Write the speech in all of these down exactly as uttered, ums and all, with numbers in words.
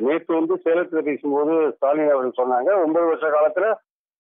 நேற்று வந்து சேலத்தில் பேசும்போது ஸ்டாலின் அவர்கள் சொன்னாங்க, ஒன்பது வருஷ காலத்துல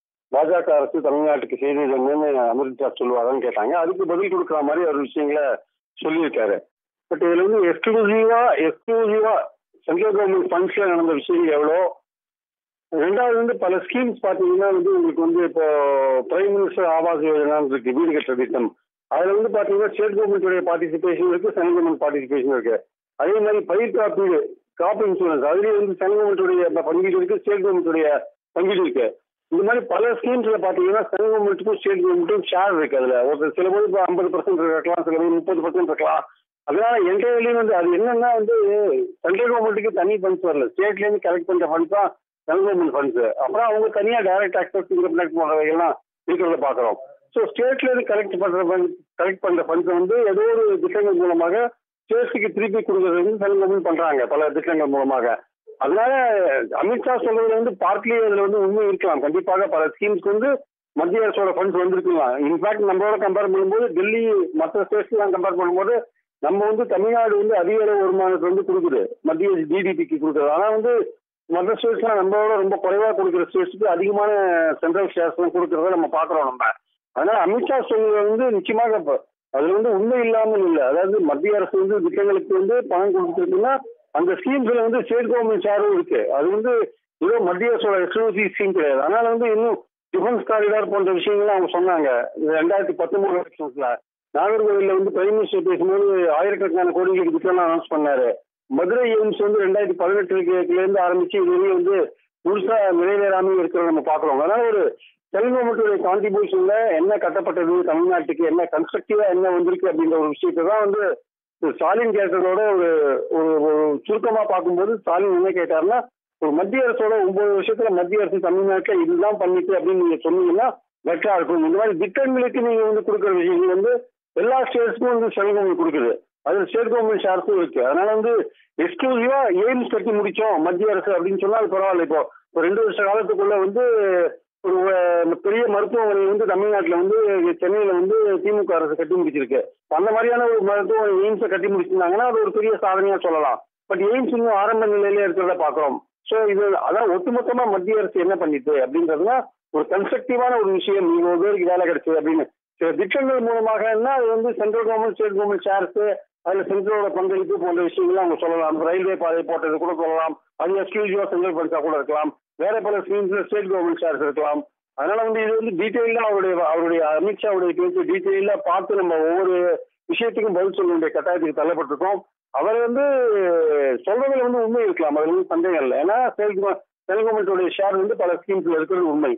பாஜக அரசு தமிழ்நாட்டுக்கு செய்தது என்னன்னு அமித்ஷா சொல்லுவாங்கன்னு கேட்டாங்க. அதுக்கு பதில் கொடுக்குற மாதிரி ஒரு விஷயங்களை சொல்லியிருக்காரு. பட் இதுல வந்து எக்ஸ்க்ளூசிவா எக்ஸ்க்ளூசிவா சென்ட்ரல் கவர்மெண்ட் ஃபண்ட்ஸ்ல நடந்த விஷயங்கள் எவ்வளோ, ரெண்டாவது வந்து பல ஸ்கீம்ஸ் பாத்தீங்கன்னா வந்து உங்களுக்கு வந்து இப்போ பிரைம் மினிஸ்டர் ஆவாஸ் யோஜனான்னு இருக்கு, வீடு கட்டுற திட்டம். அதுல வந்து பாத்தீங்கன்னா ஸ்டேட் கவர்மெண்ட்டுடைய பார்ட்டிசிபேஷன் இருக்கு, சென்ட்ரல் கவர்மெண்ட் பார்ட்டிசிபேஷன் இருக்கு. அதே மாதிரி பயிர் காப்பீடு, கிராப் இன்சூரன்ஸ், அதுலயும் வந்து சென்ட்ரல் கவர்மெண்ட்டுடைய பங்கீடு இருக்கு, ஸ்டேட் கவர்மெண்ட்டுடைய பங்கீடு இருக்கு. இந்த மாதிரி பல ஸ்கீம்ஸ்ல பாத்தீங்கன்னா சென்ட்ரல் கவர்மெண்ட்டுக்கும் ஸ்டேட் கவர்மெண்ட்டும் ஷேர் இருக்கு. அதுல ஒரு சில பேர் இப்போ ஐம்பது பர்சன்ட் இருக்கலாம், சில பேர் முப்பது பர்சன்ட் இருக்கலாம். அதனால என்டையர்லயும் வந்து அது என்னன்னா வந்து சென்ட்ரல் கவர்மெண்ட்டுக்கு தனி ஃபண்ட்ஸ் வரல, ஸ்டேட்ல இருந்து கலெக்ட் பண்ற ஃபண்ட்ஸ் தான் சென்ட்ரல் கவர்மெண்ட் ஃபண்ட்ஸ். அப்புறம் அவங்க தனியா டைரக்ட் ஆக்சஸ் இன்கம் போன்றவைகள்லாம் இருக்கிறத பாக்குறோம். ஸோ ஸ்டேட்ல இருந்து கலெக்ட் பண்ற கலெக்ட் பண்ற ஃபண்ட்ஸ் வந்து ஏதோ ஒரு திட்டங்கள் மூலமாக ஸ்டேட்ஸுக்கு திருப்பி கொடுக்கறது வந்து சென்ட்ரல் கவர்மெண்ட் பண்றாங்க பல திட்டங்கள் மூலமாக. அதனால அமித்ஷா சொல்றதுல வந்து பார்ட்லி அதுல வந்து உண்மை இருக்கலாம். கண்டிப்பாக பல ஸ்கீம்ஸ்க்கு வந்து மத்திய அரசோட ஃபண்ட்ஸ் வந்திருக்கலாம். இன்ஃபேக்ட் நம்மளோட கம்பேர் பண்ணும்போது டெல்லி மற்ற ஸ்டேட்ஸ் எல்லாம் கம்பேர் பண்ணும்போது நம்ம வந்து தமிழ்நாடு வந்து அதிக அளவு வருமானத்தை வந்து கொடுக்குது, மத்திய ஜிடிபிக்கு கொடுக்குறது. ஆனா வந்து மற்ற ஸ்டேட்ஸ்லாம் நம்மளோட ரொம்ப குறைவா கொடுக்குற ஸ்டேட்ஸுக்கு அதிகமான சென்ட்ரல் ஷேர்ஸ் எல்லாம் கொடுக்கறத நம்ம பாக்குறோம் நம்ம. அதனால அமித்ஷா சொல்றது வந்து நிச்சயமாக அதுல வந்து உண்மை இல்லாமல் இல்லை. அதாவது மத்திய அரசு வந்து திட்டங்களுக்கு வந்து பணம் கொடுத்துருக்குன்னா அந்த ஸ்கீம்ஸ்ல வந்து ஸ்டேட் கவர்மெண்ட் ஷேரும் இருக்கு. அது வந்து ஏதோ மத்திய அரசோட எக்ஸ்க்ளூசிவ் ஸ்கீம் கிடையாது. அதனால வந்து இன்னும் டிஃபென்ஸ் காரிடார் போன்ற விஷயங்கள்லாம் அவங்க சொன்னாங்க ரெண்டாயிரத்தி பத்தொன்பது எலெக்ஷன்ஸ்ல. நாகர்கோவில்ல வந்து பிரைம் மினிஸ்டர் பேசும்போது ஆயிரக்கணக்கான கோடிகளுக்கு திட்டம் அனௌன்ஸ் பண்ணாரு. மதுரை எய்ம்ஸ் வந்து ரெண்டாயிரத்தி பதினெட்டுல இருந்து ஆரம்பிச்சு இதுவரையும் வந்து முழுசா நிறைவேறாம இருக்கிறத நம்ம பாக்குறோம். அதனால ஒரு சென்ட்ரல் கவர்மெண்ட்டுடைய கான்ட்ரிபியூஷன்ல என்ன கட்டப்பட்டது, தமிழ்நாட்டுக்கு என்ன கன்ஸ்ட்ரக்டிவா என்ன வந்திருக்கு அப்படின்ற ஒரு விஷயத்தை தான் வந்து ஸ்டாலின் கேட்டதோட ஒரு ஒரு சுருக்கமா பார்க்கும்போது ஸ்டாலின் என்ன கேட்டாருன்னா, ஒரு மத்திய அரசோட ஒன்பது வருஷத்துல மத்திய அரசு தமிழ்நாட்டுல இதுதான் பண்ணிட்டு அப்படின்னு நீங்க சொன்னீங்கன்னா பெட்டரா இருக்கும். இந்த மாதிரி திட்டங்களுக்கு நீங்க வந்து கொடுக்குற விஷயங்கள் வந்து எல்லா ஸ்டேட்ஸ்க்கும் வந்து சென்ட்ரல் கவர்மெண்ட் கொடுக்குது, அது ஸ்டேட் கவர்மெண்ட் ஷேர்ஸும் இருக்கு. அதனால வந்து எக்ஸ்க்ளூசிவா எய்ம்ஸ் கட்டி முடிச்சோம் மத்திய அரசு அப்படின்னு சொன்னா அது பரவாயில்ல. இப்போ ஒரு ரெண்டு வருஷ காலத்துக்குள்ள வந்து ஒரு பெரிய மருத்துவமனை வந்து தமிழ்நாட்டில் வந்து சென்னையில வந்து திமுக அரசு கட்டி முடிச்சிருக்கு. அந்த மாதிரியான ஒரு மருத்துவ எய்ம்ஸை கட்டி முடிச்சிருந்தாங்கன்னா அது ஒரு பெரிய சாதனையா சொல்லலாம். பட் எய்ம்ஸ் இன்னும் ஆரம்ப நிலையில இருக்கிறத பாக்குறோம். ஸோ இது அதான் ஒட்டுமொத்தமா மத்திய அரசு என்ன பண்ணிட்டு அப்படின்றதுனா ஒரு கன்ஸ்ட்ரக்டிவான ஒரு விஷயம், இவ்வளவு பேருக்கு வேலை கிடைச்சது அப்படின்னு சில திட்டங்கள் மூலமாக அது வந்து central government state government shares, அதுல சென்ட்ரலோட பங்களிப்பு போன்ற விஷயங்கள் அவங்க சொல்லலாம். ரயில்வே பாதை போட்டது கூட சொல்லலாம், அது எக்ஸ்க்ளூசிவா சென்ட்ரல் ஃபண்ட்ஸா கூட இருக்கலாம். வேற பல ஸ்கீம்ஸ்ல ஸ்டேட் கவர்மெண்ட் ஷேர்ஸ் இருக்கலாம். அதனால வந்து இது வந்து டீட்டெயிலா அவருடைய அவருடைய அமித்ஷாவுடைய பேச்சு டீட்டெயிலா பார்த்து நம்ம ஒவ்வொரு விஷயத்துக்கும் பதில் சொல்ல வேண்டிய கட்டாயத்துக்கு தள்ளப்பட்டிருக்கோம். அவர் வந்து சொல்றதுல வந்து உண்மை இருக்கலாம், அதுல வந்து சந்தேகம் இல்லை. ஏன்னா சென்ட்ரல் கவர்மெண்ட்டுடைய ஷேர் வந்து பல ஸ்கீம்ஸ்ல இருக்கிறது உண்மை.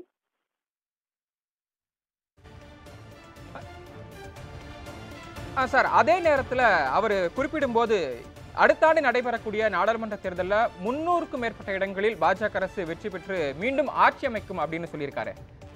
சார், அதே நேரத்தில் அவர் குறிப்பிடும்போது அடுத்த ஆண்டு நடைபெறக்கூடிய நாடாளுமன்ற தேர்தலில் முன்னூறுக்கும் மேற்பட்ட இடங்களில் பாஜக அரசு வெற்றி பெற்று மீண்டும் ஆட்சி அமைக்கும் அப்படின்னு சொல்லியிருக்காரு.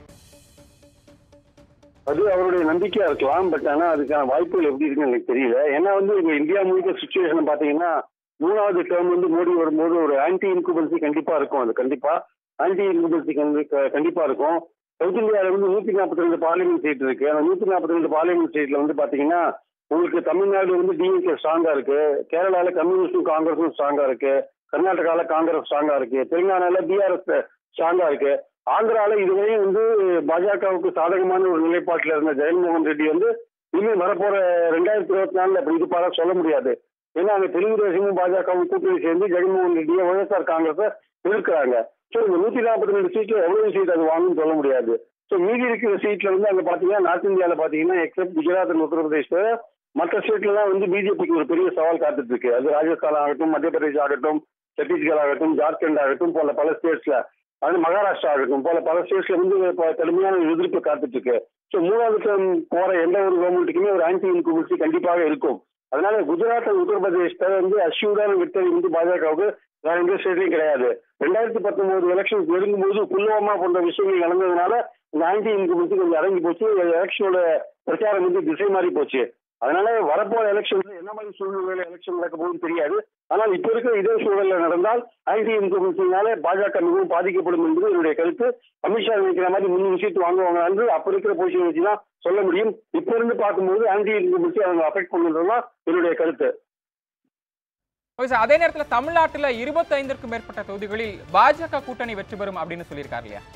அது அவருடைய நம்பிக்கையா இருக்கலாம். பட் ஆனா அதுக்கான வாய்ப்புகள் எப்படி இருக்குன்னு எனக்கு தெரியல. ஏன்னா வந்து இங்க இந்தியா முழுக்க சுச்சுவேஷன் பாத்தீங்கன்னா மூணாவது டேர்ம் வந்து மோடி வரும்போது ஒரு ஆன்டி இன்குபன்சி கண்டிப்பா இருக்கும். அது கண்டிப்பா ஆன்டி இன்குபன்சி கண்டிப்பா இருக்கும். சவுத் இந்தியாவில வந்து நூத்தி நாற்பத்தி ரெண்டு பார்லிமெண்ட் சீட் இருக்கு. அந்த நூத்தி நாற்பத்தி ரெண்டு பார்லிமெண்ட் சீட்ல வந்து பாத்தீங்கன்னா உங்களுக்கு தமிழ்நாடு வந்து டிஎம்கே ஸ்ட்ராங்கா இருக்கு, கேரளால கம்யூனிஸ்டும் காங்கிரஸும் ஸ்ட்ராங்கா இருக்கு, கர்நாடகால காங்கிரஸ் ஸ்ட்ராங்கா இருக்கு, தெலுங்கானால பிஆர்எஸ் ஸ்ட்ராங்கா இருக்கு, ஆந்திரால இதுவரையும் வந்து பாஜகவுக்கு சாதகமான ஒரு நிலைப்பாட்டில் இருந்த ஜெகன்மோகன் ரெட்டி வந்து இனிமேல் வரப்போற ரெண்டாயிரத்தி இருபத்தி நாலுல அப்படி இருப்பாரா சொல்ல முடியாது. ஏன்னா அங்க தெலுங்கு தேசமும் பாஜகவும் கூட்டணி சேர்ந்து ஜெகன்மோகன் ரெட்டியை ஒய்எஸ்ஆர் காங்கிரஸை எதிர்க்கிறாங்க. ஸோ இந்த நூத்தி நாற்பத்தி ரெண்டு சீட்ல எவ்வளவு சீட் அது வாங்குன்னு சொல்ல முடியாது. ஸோ மீதி இருக்கிற சீட்ல வந்து அங்க பாத்தீங்கன்னா நார்த் இந்தியாவில பாத்தீங்கன்னா எக்ஸப்ட் குஜராத் அண்ட் உத்தரப்பிரதேச மற்ற ஸ்டேட்லாம் வந்து பிஜேபிக்கு ஒரு பெரிய சவால் காத்துட்டு இருக்கு. அது ராஜஸ்தான் ஆகட்டும், மத்திய பிரதேஷ் ஆகட்டும், சத்தீஸ்கர் ஆகட்டும், ஜார்க்கண்ட் ஆகட்டும் போல பல ஸ்டேட்ஸ்ல, அது மகாராஷ்டிரா ஆகட்டும் போல பல ஸ்டேட்ஸ்ல வந்து கடுமையான எதிர்ப்பு காத்துட்டு இருக்கு. ஸோ மூணாவது டேர்ம் போற எந்த ஒரு கவர்மெண்ட்டுக்குமே ஒரு ஆன்டி இன்குபன்சி கண்டிப்பாக இருக்கும். அதனால குஜராத் உத்தரப்பிரதேசத்தை வந்து அஷ்யூரான விட்டது வந்து பாஜகவுக்கு வேற எந்த ஸ்டேட்லையும் கிடையாது. ரெண்டாயிரத்தி பத்தொன்பது எலெக்ஷன் நெருங்கும் போது புல்வாமா போன்ற விஷயங்கள் நடந்ததுனால இந்த ஆன்டி இன்குபன்சி கொஞ்சம் அடங்கி போச்சு. எலெக்ஷனோட பிரச்சாரம் வந்து திசை மாறி போச்சு. அதனால வரப்போற எலெக்ஷன்ல என்ன மாதிரி சூழ்நிலையில எலெக்ஷன் நடக்க போகுதுன்னு தெரியாது. ஆனால் இப்ப இருக்கிற இதே சூழல்ல நடந்தால் ஆன்டி இன்குபன்சினால பாஜக மிகவும் பாதிக்கப்படும் என்பது என்னுடைய கருத்து. அமித்ஷா நினைக்கிற மாதிரி முன்னூறு சீட் வாங்குவாங்க என்று அப்ப இருக்கிற பொசிஷன் வச்சுதான் சொல்ல முடியும். இப்ப இருந்து பார்க்கும்போது ஆன்டி இன்குபன்சி அவங்க அஃபெக்ட் பண்ணுறதுதான் என்னுடைய கருத்து. Okay sir. அதே நேரத்தில் தமிழ்நாட்டில் இருபத்தி ஐந்திற்கும் மேற்பட்ட தொகுதிகளில் பாஜக கூட்டணி வெற்றி பெறும் அப்படின்னு சொல்லியிருக்காரு இல்லையா?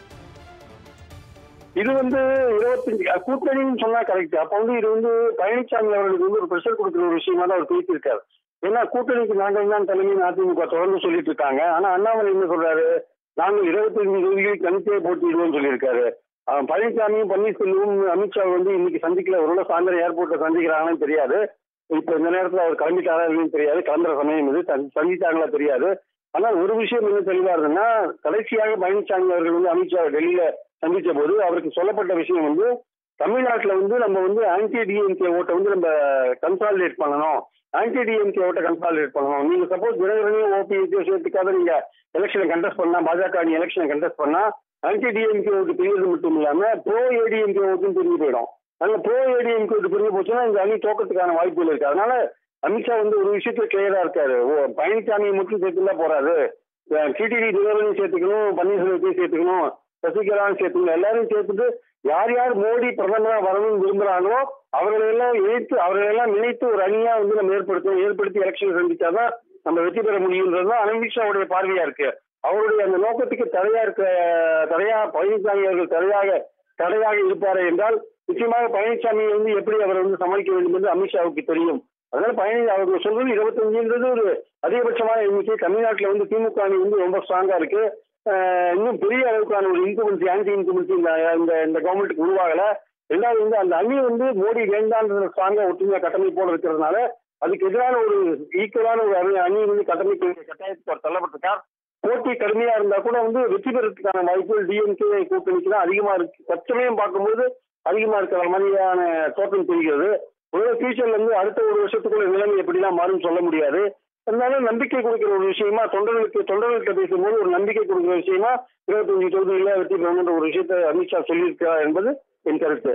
இது வந்து இருபத்தஞ்சு கூட்டணின்னு சொன்னா கரெக்ட். அப்ப வந்து இது வந்து பழனிசாமி அவர்களுக்கு வந்து ஒரு பிரஷர் கொடுக்குற ஒரு விஷயமா தான் அவர் பேசியிருக்காரு. ஏன்னா கூட்டணிக்கு நாங்கள் தான் தலைமை அதிமுக தொடர்ந்து சொல்லிட்டு இருக்காங்க. ஆனா அண்ணாமலை என்ன சொல்றாரு, நாங்கள் இருபத்தி அஞ்சு தொகுதிகளில் தனித்தே போட்டியிடுவோம்னு சொல்லியிருக்காரு. பழனிசாமியும் பன்னீர்செல்வம் அமித்ஷா வந்து இன்னைக்கு சந்திக்கல, ஒரு சாயந்தரம் ஏர்போர்ட்ல சந்திக்கிறாங்கன்னு தெரியாது. இப்ப இந்த நேரத்துல அவர் கிளம்பிட்டாரா இல்லைன்னு தெரியாது. கிளம்புற சமயம் இது சந்தித்தாங்களா தெரியாது. ஆனா ஒரு விஷயம் என்ன தெளிவா இருந்ததுன்னா, கடைசியாக பழனிசாமி அவர்கள் வந்து அமித்ஷா டெல்லியில சந்திச்ச போது அவருக்கு சொல்லப்பட்ட விஷயம் வந்து, தமிழ்நாட்டுல வந்து நம்ம வந்து ஆன்டி டிஎம்கே ஓட்டை வந்து நம்ம கன்சாலிடேட் பண்ணணும், ஆன்டி டிஎம்கே ஓட்டை கன்சாலிடேட் பண்ணணும். நீங்க சப்போஸ் தினகரனையும் ஓபிஎஸ்ஸையும் சேர்த்துக்காத நீங்க எலெக்ஷனை கண்டெஸ்ட் பண்ணா, பாஜக நீ எலெக்ஷனை கண்டெஸ்ட் பண்ணா ஆன்டி டிஎம்கே ஓட்டு பிரிவது மட்டும் இல்லாம ப்ரோ ஏடிஎம்கே ஓட்டும் பிரிஞ்சு போயிடும். அதனால ப்ரோ ஏடிஎம்கே ஓட்டு பிரிஞ்சு போச்சுன்னா இந்த அணி தோக்கத்துக்கான வாய்ப்புகள் இருக்கு. அதனால அமித்ஷா வந்து ஒரு விஷயத்துல கிளியரா இருக்காரு. ஓ பழனிசாமியை மட்டும் சேர்த்துலாம் போறாது, டிடிவி தினகரனையும் சேர்த்துக்கணும், பன்னீர்செல்வத்தையும் சேர்த்துக்கணும், சசிகலான்னு சேர்த்துக்கணும், எல்லாரையும் சேர்த்துட்டு யார் யார் மோடி பிரதமரா வரணும்னு விரும்புறாங்களோ அவர்களெல்லாம் இணைத்து அவர்களெல்லாம் நினைத்து ஒரு அணியா வந்து நம்ம ஏற்படுத்தணும், ஏற்படுத்தி எலெக்ஷன் சந்திச்சாதான் நம்ம வெற்றி பெற முடியுன்றதுதான் அமித்ஷாவுடைய பார்வையா இருக்கு. அவருடைய அந்த நோக்கத்துக்கு தடையா இருக்க தடையா பழனிசாமி அவர்கள் தடையாக தடையாக இருப்பாரு என்றால் நிச்சயமாக பழனிசாமி வந்து எப்படி அவரை வந்து சமாளிக்க வேண்டும் என்று அமித்ஷாவுக்கு தெரியும். அதனால பழனி அவர்கள் சொல்றது இருபத்தஞ்சுன்றது ஒரு அதிகபட்சமான எண்ணிக்கை. தமிழ்நாட்டில் வந்து திமுக அணி வந்து ரொம்ப ஸ்ட்ராங்கா இருக்கு. இன்னும் பெரிய அளவுக்கான ஒரு இன்குமென்சி ஆன்டி இன்குமென்சி இந்த இந்த கவர்மெண்ட்டுக்கு உருவாகல. ரெண்டாவது வந்து அந்த அணி வந்து மோடி வேண்டான்ற ஸ்ட்ராங்கா ஒற்றுமையா கட்டமைப்போடு இருக்கிறதுனால அதுக்கு எதிரான ஒரு ஈக்குவலான ஒரு அணி அணி வந்து கட்டமைப்பு கட்டாயத்துக்கு தள்ளப்பட்டிருக்கார். போட்டி கடுமையா இருந்தா கூட வந்து வெற்றி பெறதுக்கான வாய்ப்புகள் டிஎம்கே கூட்டணிக்கு தான் அதிகமா இருக்கு. தற்சமயம் பார்க்கும்போது அதிகமா இருக்கிற மாதிரியான தோற்றம் தெரிகிறது. ஒரு ஃபியூச்சர்ல இருந்து அடுத்த ஒரு வருஷத்துக்குள்ள நிலைமை எப்படிலாம் மாறும் சொல்ல முடியாது. அதனால நம்பிக்கை கொடுக்கிற ஒரு விஷயமா தொண்டர்களுக்கு தொண்டர்கள்ட்ட பேசும்போது ஒரு நம்பிக்கை கொடுக்கிற விஷயமா இருபத்தஞ்சு தொகுதியில வெற்றி பெறணுன்ற ஒரு விஷயத்தை அமித்ஷா சொல்லியிருக்கிறார் என்பது என் கருத்து.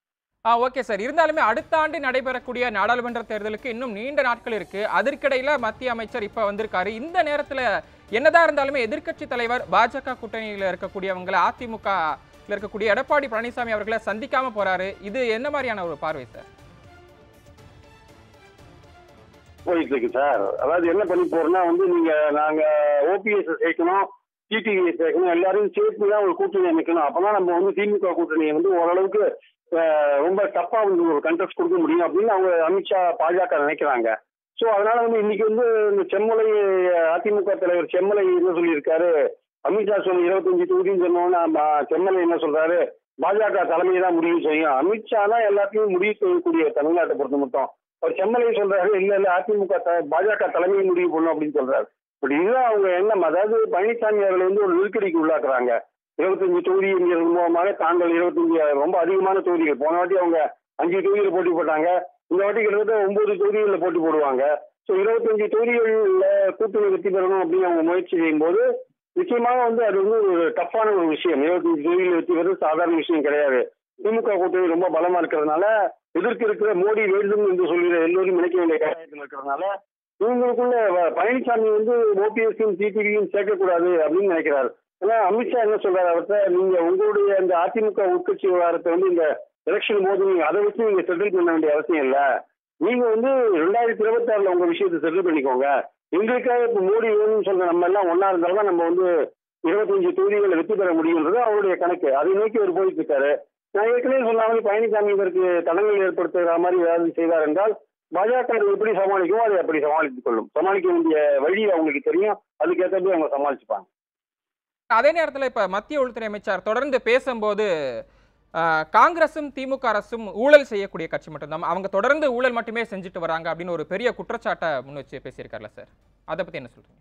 ஆ ஓகே சார். இருந்தாலுமே அடுத்த ஆண்டு நடைபெறக்கூடிய நாடாளுமன்ற தேர்தலுக்கு இன்னும் நீண்ட நாட்கள் இருக்கு. அதற்கிடையில மத்திய அமைச்சர் இப்ப வந்திருக்காரு. இந்த நேரத்துல என்னதான் இருந்தாலுமே எதிர்க்கட்சி தலைவர் பாஜக கூட்டணியில இருக்கக்கூடியவங்களை அதிமுக இருக்கக்கூடிய எடப்பாடி பழனிசாமி அவர்களை சந்திக்காம போறாரு. இது என்ன மாதிரியான ஒரு பார்வை சார்? போயிட்டு இருக்கு சார். அதாவது என்ன பண்ணி போறோம்னா வந்து நீங்க நாங்க ஓபிஎஸ் சேர்க்கணும், டிடிவி சேர்க்கணும், எல்லாரையும் சேர்த்து தான் ஒரு கூட்டணி அமைக்கணும். அப்பதான் நம்ம வந்து திமுக கூட்டணியை வந்து ஓரளவுக்கு ரொம்ப டஃப்பா வந்து ஒரு கண்டெஸ்ட் கொடுக்க முடியும் அப்படின்னு அவங்க அமித்ஷா பாஜக நினைக்கிறாங்க. ஸோ அதனால வந்து இன்னைக்கு வந்து இந்த செம்மலை அதிமுக தலைவர் செம்மலை என்ன சொல்லியிருக்காரு, அமித்ஷா சொல்லி இருபத்தஞ்சு தொகுதின்னு சொன்னோன்னா செம்மலை என்ன சொல்றாரு, பாஜக தலைமையை தான் முடிவு செய்யும், அமித்ஷா தான் எல்லாத்தையும் முடிவு செய்யக்கூடிய தமிழ்நாட்டை பொறுத்த மட்டும். அவர் செம்மலை சொல்றாரு இல்ல இல்ல அதிமுக பாஜக தலைமையை முடிவு பண்ணும் அப்படின்னு சொல்றாரு. பட் இதுதான் அவங்க எண்ணம். அதாவது பழனிசாமி அவர்களை வந்து ஒரு நெருக்கடிக்கு உள்ளாக்குறாங்க. இருபத்தஞ்சு தொகுதி மூலமாக தாங்கள் இருபத்தஞ்சு ரொம்ப அதிகமான தொகுதிகள், போன வாட்டி அவங்க அஞ்சு தொகுதியில் போட்டி போட்டாங்க, இந்த வாட்டி கிட்டத்தட்ட ஒன்பது தொகுதிகளில் போட்டி போடுவாங்க. ஸோ இருபத்தஞ்சு தொகுதிகளில் கூட்டணி வெற்றி பெறணும் அப்படின்னு அவங்க முயற்சி செய்யும் போது நிச்சயமாக வந்து அது வந்து ஒரு டஃப்பான ஒரு விஷயம். இருபத்தஞ்சு தொகுதியில் வெற்றி பெறுவது சாதாரண விஷயம் கிடையாது. திமுக கூட்டணி ரொம்ப பலமா இருக்கிறதுனால எதிர்க்க இருக்கிற மோடி வேண்டும் என்று சொல்கிற எல்லோரும் நினைக்க வேண்டிய கட்டாயத்தில் இருக்கிறதுனால இவங்களுக்குள்ள பழனிசாமி வந்து ஓபிஎஸ்ஸையும் டிடிவியும் சேர்க்கக்கூடாது அப்படின்னு நினைக்கிறாரு. ஏன்னா அமித்ஷா என்ன சொல்றாரு, அவர்கிட்ட நீங்க உங்களுடைய அந்த அதிமுக உட்கட்சி விவகாரத்தை வந்து இந்த எலெக்ஷன் போது நீங்க அதை வச்சு நீங்க செட்டில் பண்ண வேண்டிய அவசியம் இல்லை. நீங்க வந்து ரெண்டாயிரத்தி இருபத்தி ஆறுல உங்க விஷயத்தை செட்டில் பண்ணிக்கோங்க. எங்களுக்காக இப்ப மோடி வேணும்னு சொல்ற நம்ம எல்லாம் ஒன்னா இருந்தால்தான் நம்ம வந்து இருபத்தஞ்சு தொகுதிகளை வெற்றி பெற முடியும்ன்றது அவருடைய கணக்கு. அதை நோக்கி அவர் போயிட்டு இருக்காரு. நான் ஏற்கனவே சொன்ன மாதிரி பழனிசாமி இதற்கு தடங்கள் ஏற்படுத்துகிற மாதிரி ஏதாவது செய்தார் என்றால் பாஜக எப்படி சமாளிக்கும் அதை அப்படி சமாளித்துக் கொள்ளும். சமாளிக்க வேண்டிய வழி அவங்களுக்கு தெரியும், அதுக்கேற்றபடி அவங்க சமாளிச்சுப்பாங்க. அதே நேரத்தில் இப்ப மத்திய உள்துறை அமைச்சர் தொடர்ந்து பேசும்போது காங்கிரசும் திமுக அரசும் ஊழல் செய்யக்கூடிய கட்சி மட்டும்தான், அவங்க தொடர்ந்து ஊழல் மட்டுமே செஞ்சுட்டு வராங்க அப்படின்னு ஒரு பெரிய குற்றச்சாட்டை முன் வச்சு பேசியிருக்காருல்ல சார், அதை பத்தி என்ன சொல்றீங்க?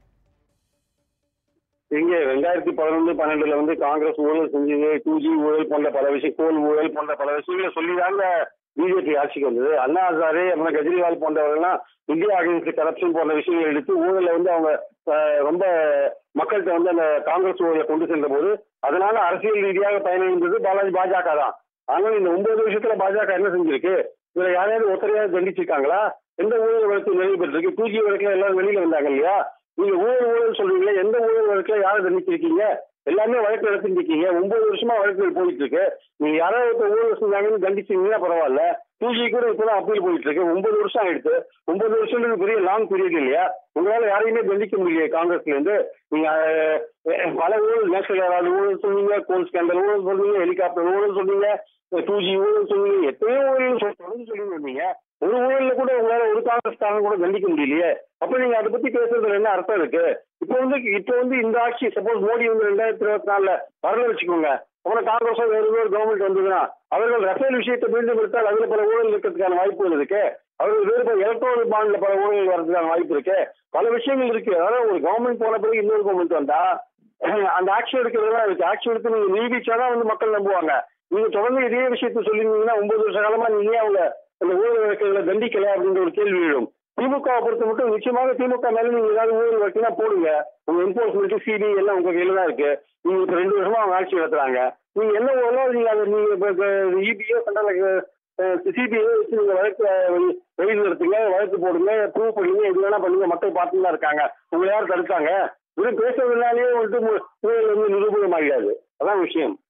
இங்க ரெண்டாயிரத்தி பதினொன்று பன்னெண்டுல வந்து காங்கிரஸ் ஊழல் செஞ்சது, டூ ஜி ஊழல் போன்ற பல விஷயம், கோல் ஊழல் போன்ற பல விஷயங்களை சொல்லிதாங்க பிஜேபி ஆட்சிக்கு வந்தது. அண்ணா ஹசாரே அப்புறம் கெஜ்ரிவால் போன்றவர்கள்லாம் இந்தியா அகைன்ஸ்ட் கரப்ஷன் போன்ற விஷயங்களை எடுத்து ஊழலை வந்து அவங்க ரொம்ப மக்கள்கிட்ட வந்து அந்த காங்கிரஸ் ஊழலை கொண்டு சென்ற போது அதனால அரசியல் ரீதியாக பயனடைந்தது பாலாஜி பாஜக தான். ஆனால் இந்த ஒன்பது வருஷத்துல பாஜக என்ன செஞ்சிருக்கு, இதுல யாரையாவது ஒத்தரையாவது தண்டிச்சிருக்காங்களா? எந்த ஊழல் வழக்கு நிறைவு பெற்றிருக்கு? டூ ஜி வழக்குல எல்லாரும் வெளியில வந்தாங்க இல்லையா? நீங்க ஊழல் ஊழல் சொல்றீங்களா, எந்த ஊழல் வழக்குல யாரை தண்டிச்சிருக்கீங்க? எல்லாமே வழக்கு நடத்திட்டு இருக்கீங்க. ஒன்பது வருஷமா வழக்குகள் போயிட்டு இருக்கு. நீங்க யாராவது ஊழல் செஞ்சாங்கன்னு கண்டிச்சீங்கன்னா பரவாயில்ல. டூ ஜி கூட இப்பதான் அப்பீல் போயிட்டு இருக்கு. ஒன்பது வருஷம் ஆயிடுச்சு. ஒன்பது வருஷம் பெரிய லாங் பீரியட் இல்லையா? உங்களால யாரையுமே கண்டிக்க முடியல காங்கிரஸ்ல இருந்து. நீங்க பல ஊழல், நேஷனல் ஊழல் சொன்னீங்க, கோல் ஸ்கேண்டல் ஊழல் சொன்னீங்க, ஹெலிகாப்டர் ஊழல் சொன்னீங்க, டூ ஜி ஊழல் சொன்னீங்க, எத்தனையோ ஊழல் தொடர்ந்து சொல்லி வந்தீங்க. ஒரு ஊழல்ல கூட உங்களால ஒரு காங்கிரஸ்காரங்க கூட கண்டிக்க முடியலையே. அப்ப நீங்க அதை பத்தி பேசுறதுல என்ன அர்த்தம் இருக்கு? இப்ப வந்து இப்ப வந்து இந்த ஆட்சி சப்போஸ் மோடி வந்து ரெண்டாயிரத்தி இருபத்தி நாலுல வரல வச்சுக்கோங்க, அப்புறம் காங்கிரஸ் வேற ஒரு கவர்மெண்ட் வந்ததுன்னா அவர்கள் ரஃபேல் விஷயத்தை மீண்டும் எடுத்தால் அதுல பல ஊழல் இருக்கிறதுக்கான வாய்ப்புகள் இருக்கு. அவர்கள் வேறு எலக்ட்ரானிக் பாண்ட்ல பல ஊழல் வர்றதுக்கான வாய்ப்பு இருக்கு. பல விஷயங்கள் இருக்கு. அதாவது ஒரு கவர்மெண்ட் போன பிறகு இன்னொரு கவர்மெண்ட் வந்தா அந்த ஆக்ஷன் எடுக்கிறதுலாம் இருக்கு. ஆக்ஷன் எடுத்து நீங்க நீடிச்சாதான் வந்து மக்கள் நம்புவாங்க. நீங்க தொடர்ந்து இதே விஷயத்த சொல்லிருந்தீங்கன்னா ஒன்பது வருஷ காலமா நீங்க அவங்கள அந்த ஊழல் வழக்குகளை தண்டிக்கல அப்படின்ற ஒரு கேள்வி எழும். திமுகவை பொறுத்த மட்டும் நிச்சயமாக திமுக மேல நீங்க ஏதாவது ஊழல் வழக்குனா போடுங்க. உங்க என்போர்ஸ்மெண்ட், சிபிஐ எல்லாம் உங்க கையில தான் இருக்கு. நீங்க இப்ப ரெண்டு வருஷமா அவங்க ஆட்சி நடத்துறாங்க. நீங்க என்ன ஊழலோ நீங்க அதை நீங்க இபிஓ சென்ட்ரல் சிபிஐ வச்சு நீங்க வழக்கு வெளியில் நடத்துங்க, வழக்கு போடுங்க, ப்ரூவ் பண்ணுங்க, எது வேணா பண்ணுங்க. மக்கள் பார்த்துட்டு தான் இருக்காங்க. உங்களை யாரும் தடுத்தாங்க? வெறும் பேசுறதுனாலேயே வந்துட்டு ஊழல் வந்து நிரூபணம் ஆகிடாது. அதான் விஷயம்.